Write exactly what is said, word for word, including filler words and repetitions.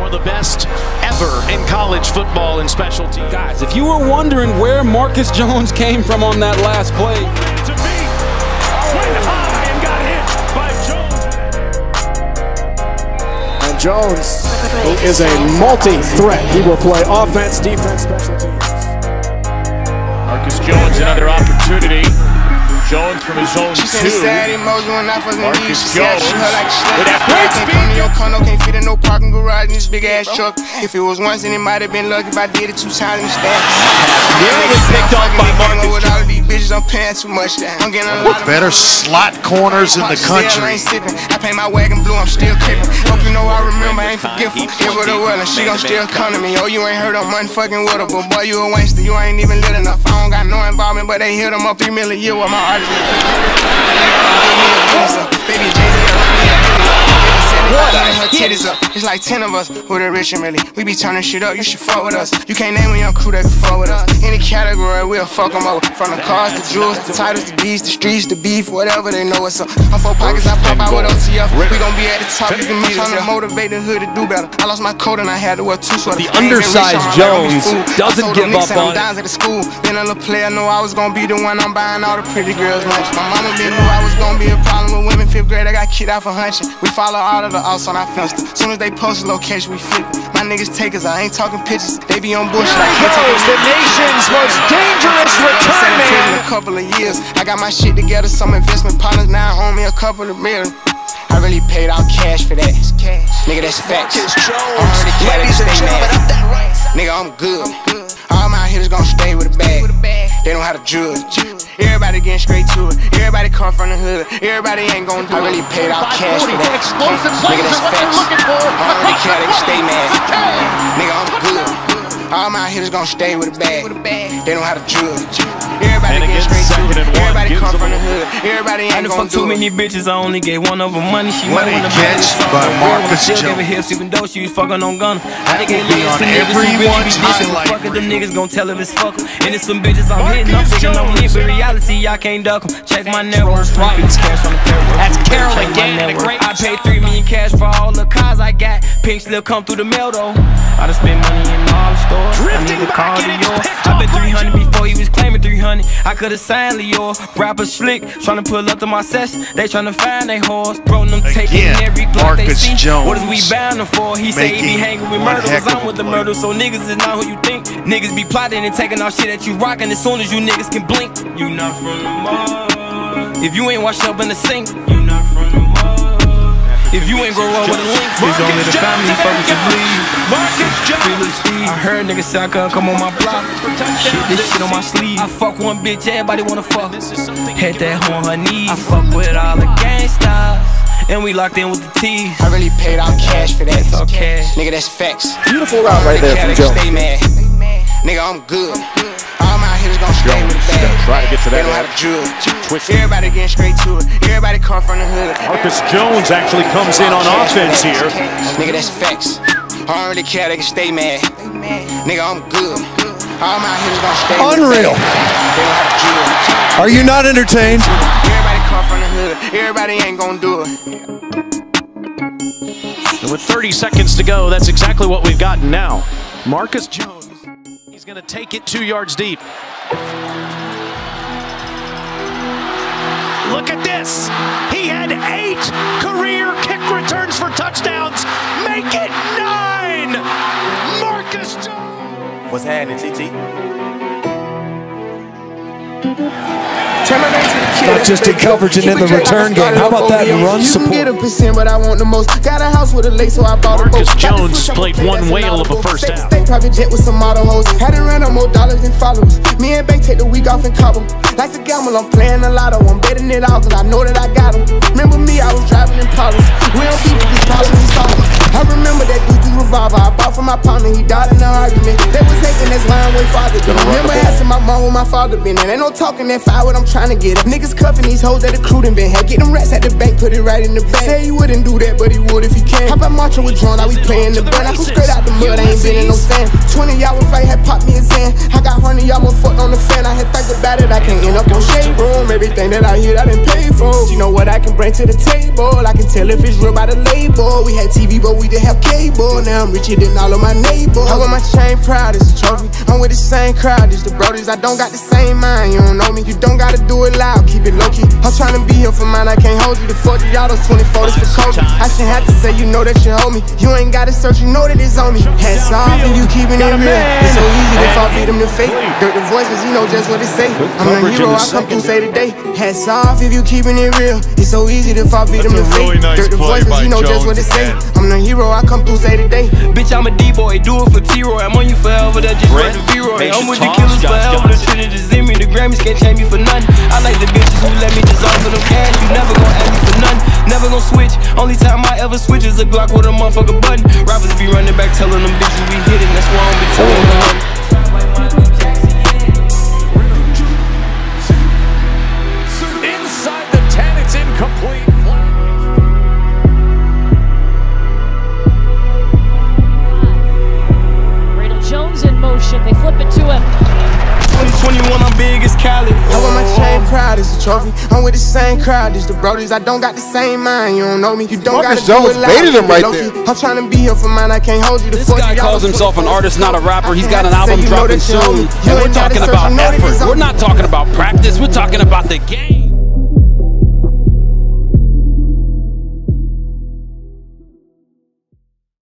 of the best ever in college football and special teams. Guys, if you were wondering where Marcus Jones came from on that last play. To beat, went high and got hit by Jones. And Jones, who is a multi-threat. He will play offense, defense, special teams. Marcus Jones, another opportunity. Jones from his own two. Marcus Jones with that great speed. Your condo can't fit in no parking garage in this big ass truck. If it was once, then it might have been lucky if I did it two times in the staff. Nearly picked off by Marcus with all of these bitches, I'm paying too much. I'm getting a lot of better slot corners in the country. I paint my wagon blue, I'm still creeping. Hope you know I remember, I ain't forgetful. Give her the well and she gon' still come to me. Oh, you ain't heard of money fucking with her, but boy, you a waster. You ain't even lit enough. I don't got no involvement, but they hit them up three million a year with my artist. Baby titties up. It's like ten of us with a rich and really. We be turning shit up, you should fuck with us. You can't name a young crew that can fuck with us. Any category, we'll fuck them over. From the cars, the jewels, the titles, the beats, the streets, the beef, whatever they know us up. I'm four pockets, I pop out with O T F. We gon' be at the top, you can meet us. Trying to motivate the hood to do better. I lost my coat and I had to wear two sweaters. The undersized Jones doesn't give up on it. At the school. Then a little player knew I was gonna be the one. I'm buying all the pretty girls lunch. My mama been knew I was gonna be a problem with women. Fifth grade, I got kicked out for hunching. We follow all of the outs on our fenster. Soon as they post a location, we flip it. My niggas take us, I ain't talking pictures. They be on bullshit. There goes the nation's most dangerous return man. In a couple of years, I got my shit together. Some investment partners now own me a couple of million. I really paid out cash for that. Nigga, that's facts. Ladies and gentlemen, up that right. Nigga, I'm good. All my hitters gon' stay with a bag. They know how to judge. Everybody getting straight to it. Everybody come from the hood. Everybody ain't gon' do it. I really paid out cash for that. Nigga, that's facts. I don't really care, they can stay mad. Nigga, I'm good. All my hitters gon' stay with a bag. They know how to judge. Everybody get straight to it. Everybody come from the hood. Everybody ain't gon' do too it. many bitches, I only gave one of them money. She Money went on the catch by Marcus Jones. Gave her hips even though she was fucking on gunner. I That will be on everyone's highlight Fucking them niggas gon' tell if it's fucker. And it's some bitches I'm hitting, I'm thinking I'm lit, but reality I can't duck them. Check my network, right? Cash on the That's Carolyn Gann, a great I paid three million cash for all the cars I got. Pink slip come through the mail though. I done spent money in all the stores. Drifting I need a car back to and it's yours. picked I off bet by three hundred Jones. before he was claiming three hundred. I could've signed Leo. Rapper slick, tryna pull up to my session. They tryna find they horse. Bro, them taking Again, every block they Marcus see. Jones What is we bound them for? He say he be making hanging with one murderers. heck of I'm a with the play. murder, so niggas is not who you think. Niggas be plotting and taking off shit that you rockin' as soon as you niggas can blink. You not from the mud. If you ain't washed up in the sink, you not from the mud. If you ain't grow up with a link, it's only the family fuck with you bleed. Marcus Jones. I heard niggas say I couldn't come on my block. Shit, this shit on my sleeve. I fuck one bitch, everybody wanna fuck. Hit that hoe on her knees. I fuck with all the gangsters, and we locked in with the T's. I really paid out cash for that. All cash. Nigga, that's facts. Beautiful route right there from Jones. Stay mad. Nigga, I'm good. All my hitters gon' stay with the bag. Try to get to They that know how edge. to judge. Everybody getting straight to it. Everybody come from the hood. Marcus Jones actually comes in on offense here. Nigga, that's facts. I don't really care, they can stay mad. Nigga, I'm good. All my hitters gon' stay with Unreal. the bag. They know how to judge. Are you not entertained? Everybody come from the hood. Everybody ain't gon' do it. And with thirty seconds to go, that's exactly what we've gotten now. Marcus Jones, he's going to take it two yards deep. Look at this. He had eight career kick returns for touchdowns. Make it nine. Marcus Jones. What's happening, T T? Not just in coverage and in the return game. How about that run support? You can get a percent, but I want the most. Got a house with a lake, so I bought a boat. Marcus Jones played one whale of a first half. State private jet with some model hoes. Hadn't ran up more dollars than followers. Me and Bank take the week off in Cabo. Like a gamble, I'm playing a lotto. I'm betting it all, cause I know that I got them. Remember me, I was driving in Polos. We don't beef with these problems, we solve them. I remember that dude's revolver I bought from my partner, he died in an argument. They was hating this line way farther. Then I remember asking my mom where my father been. And ain't no talking that fire what I'm trying to get. If niggas cuffing these hoes that the crew done been had. Get them rats at the bank, put it right in the bank. Say he wouldn't do that, but he would if he can. How about marching with John, like we playing the band. I come straight out the mud, I ain't been in no sand. Twenty y'all would fight, had popped me a Zan. I got hundred y'all more fucked on the fan. I had think about it, I can't end up on shade room. Everything that I hear, I done paid for. You know what I I can bring to the table. I can tell if it's real by the label. We had T V, but we didn't have cable. Now I'm richer than all of my neighbors. I wear my chain proud as a trophy. I'm with the same crowd as the brothers. I don't got the same mind, you don't know me. You don't gotta do it loud, keep it low key. I'm trying to be here for mine, I can't hold you. The forty autos, twenty-four, this for Kobe. I shouldn't have to say, you know that you hold me. You ain't gotta search, you know that it's on me. Hats off if you keeping it real. It's so easy to fall feed them to fake. Dirt the voices, you know just what it say. I'm the hero, I come through say today. Hats off if you keeping it real. It's so easy to fall feed them to fake. Dirt the voices, you know just what it say. I'm the hero, I come through say today. Bitch, I'm a D-boy, do it for T-Roy. I'm on you forever, that just right to V-Roy. I'm with the killers forever, the Trinity, the Zimmy, the Grammys can't change me for nothing. I like the bitches who let me dissolve for them cash. You never gon' ask me for nothing, never gon' switch. Only time I ever switch is a Glock with a motherfucker button. Rappers be running back telling them bitches we hit it, that's why I'm be telling them. Inside the ten, it's incomplete. Jones in motion, they flip it to him. twenty twenty-one, I'm big as Cali. I wear my chain proud as a trophy. I'm with the same crowd as the brothers. I don't got the same mind, you don't know me. You don't Marcus gotta Jones do it loud, baited him right low-key. there. I'm trying to be here for mine, I can't hold you. The This guy calls himself an artist, not a rapper. He's got an album dropping soon. And we're talking about effort. We're not talking about practice. We're talking about the game.